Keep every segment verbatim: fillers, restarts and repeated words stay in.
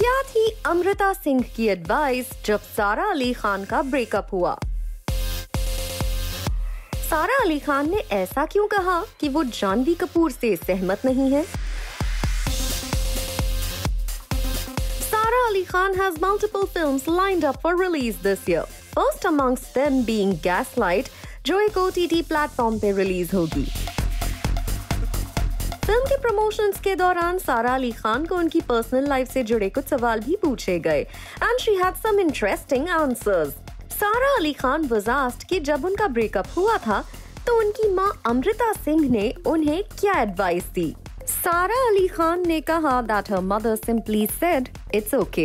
क्या थी अमृता सिंह की एडवाइस जब सारा अली खान का ब्रेकअप हुआ? सारा अली खान ने ऐसा क्यों कहा कि वो जानवी कपूर से सहमत नहीं है? Sara Ali Khan has multiple films lined up for release this year. First amongst them being Gaslight, जो एक O T T प्लेटफॉर्म पे रिलीज होगी। फिल्म के प्रमोशंस के दौरान सारा अली खान को उनकी पर्सनल लाइफ से जुड़े कुछ सवाल भी पूछे गए and she had some interesting answers. Sara Ali Khan was asked कि जब उनका ब्रेकअप हुआ था तो उनकी मां अमृता सिंह ने उन्हें क्या एडवाइस दी। सारा अली खान ने कहा that her mother simply said it's okay.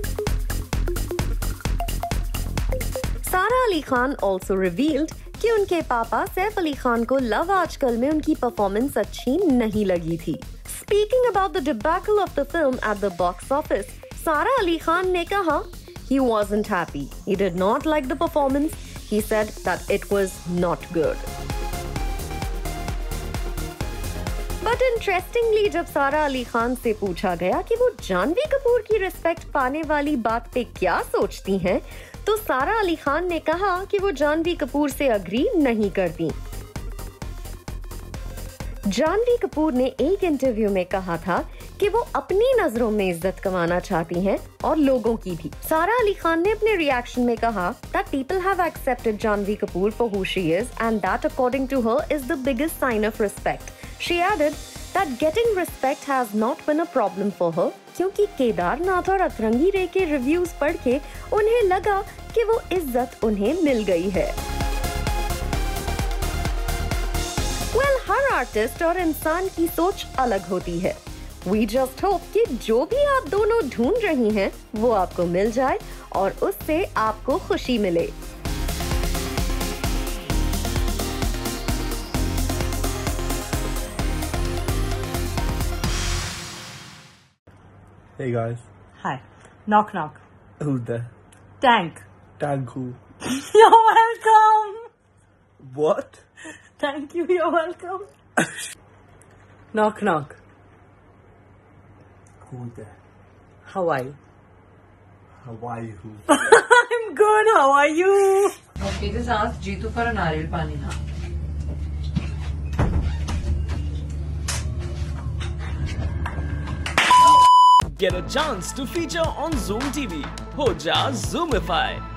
सारा अली खान also revealed कि उनके पापा सैफ अली खान को लव आज कल में उनकी परफॉर्मेंस अच्छी नहीं लगी थी। Speaking about the debacle of the film at the box office, सारा अली खान ने कहा he wasn't happy. He did not like the performance. He said that it was not good. But interestingly, जब सारा अली खान से पूछा गया कि वो जानवी कपूर की रिस्पेक्ट पाने वाली बात पे क्या सोचती हैं, तो सारा अली खान ने कहा कि वो जानवी कपूर से अग्री नहीं करती। जानवी कपूर ने एक इंटरव्यू में कहा था कि वो अपनी नजरों में इज्जत कमाना चाहती हैं और लोगों की भी। सारा अली खान ने अपने रिएक्शन में कहा that people have accepted Janhvi Kapoor for who she is and that according to her is the biggest sign of respect. She added that getting respect has not been a problem for her क्योंकि केदारनाथ और अतरंगी रे के reviews पढ़ के उन्हें लगा कि वो इज्जत उन्हें मिल गई है। Well, हर आर्टिस्ट और इंसान की सोच अलग होती है। We just hope कि जो भी आप दोनों ढूंढ रही हैं वो आपको मिल जाए और उससे आपको खुशी मिले। Hey guys. Hi. Knock knock. Who's there? Tank. Tank who? You're welcome. What? Thank you. You're welcome. Knock knock. Who's there? Hawaii. Hawaii who? I'm good. How are you? Okay, just ask Jeetu for a nariyal pani. Huh? Get a chance to feature on Zoom T V. Ho ja Zoomify.